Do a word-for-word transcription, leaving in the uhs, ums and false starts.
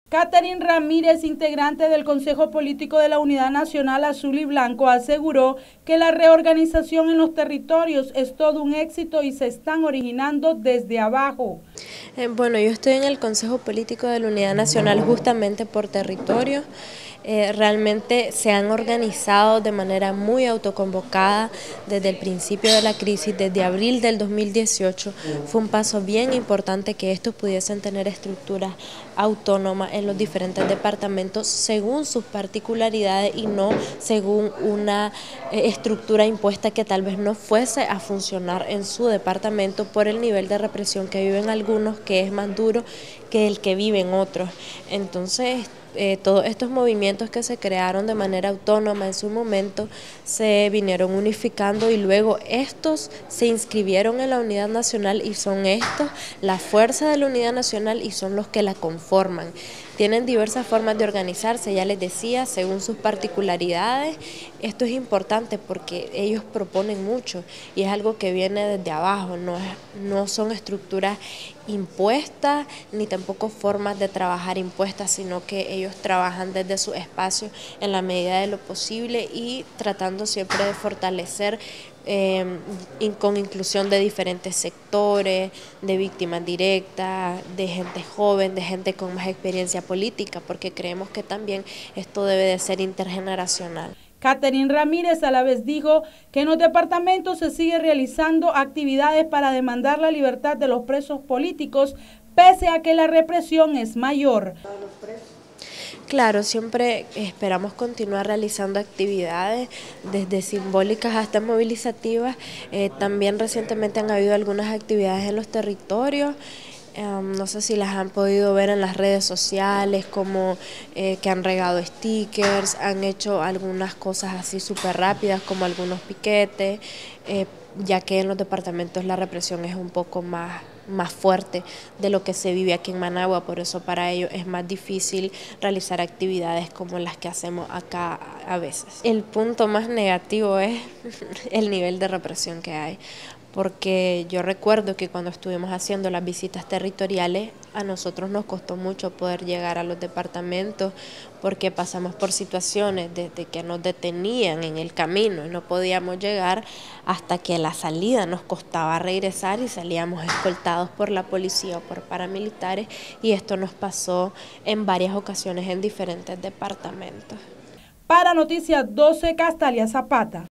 Catherine Ramírez, integrante del Consejo Político de la Unidad Nacional Azul y Blanco, aseguró que la reorganización en los territorios es todo un éxito y se están originando desde abajo. Eh, bueno, yo estoy en el Consejo Político de la Unidad Nacional justamente por territorio. Eh, realmente se han organizado de manera muy autoconvocada desde el principio de la crisis, desde abril del dos mil dieciocho. Fue un paso bien importante que estos pudiesen tener estructuras autónomas en los diferentes departamentos según sus particularidades y no según una eh, estructura impuesta que tal vez no fuese a funcionar en su departamento por el nivel de represión que viven algunos, que es más duro que el que viven otros. Entonces, Eh, todos estos movimientos que se crearon de manera autónoma en su momento se vinieron unificando y luego estos se inscribieron en la Unidad Nacional y son estos la fuerza de la Unidad Nacional y son los que la conforman. Tienen diversas formas de organizarse, ya les decía, según sus particularidades. Esto es importante porque ellos proponen mucho y es algo que viene desde abajo, no, es, no son estructuras impuestas ni tampoco formas de trabajar impuestas, sino que ellos trabajan desde su espacio en la medida de lo posible y tratando siempre de fortalecer eh, con inclusión de diferentes sectores, de víctimas directas, de gente joven, de gente con más experiencia política, porque creemos que también esto debe de ser intergeneracional. Catherine Ramírez a la vez dijo que en los departamentos se sigue realizando actividades para demandar la libertad de los presos políticos, pese a que la represión es mayor. Claro, siempre esperamos continuar realizando actividades, desde simbólicas hasta movilizativas. Eh, también recientemente han habido algunas actividades en los territorios. Um, no sé si las han podido ver en las redes sociales, como eh, que han regado stickers, han hecho algunas cosas así súper rápidas, como algunos piquetes, eh, ya que en los departamentos la represión es un poco más, más fuerte de lo que se vive aquí en Managua, por eso para ellos es más difícil realizar actividades como las que hacemos acá a veces. El punto más negativo es el nivel de represión que hay, porque yo recuerdo que cuando estuvimos haciendo las visitas territoriales, a nosotros nos costó mucho poder llegar a los departamentos porque pasamos por situaciones desde que nos detenían en el camino y no podíamos llegar hasta que a la salida nos costaba regresar y salíamos escoltados por la policía o por paramilitares, y esto nos pasó en varias ocasiones en diferentes departamentos. Para Noticias doce, Castalia Zapata.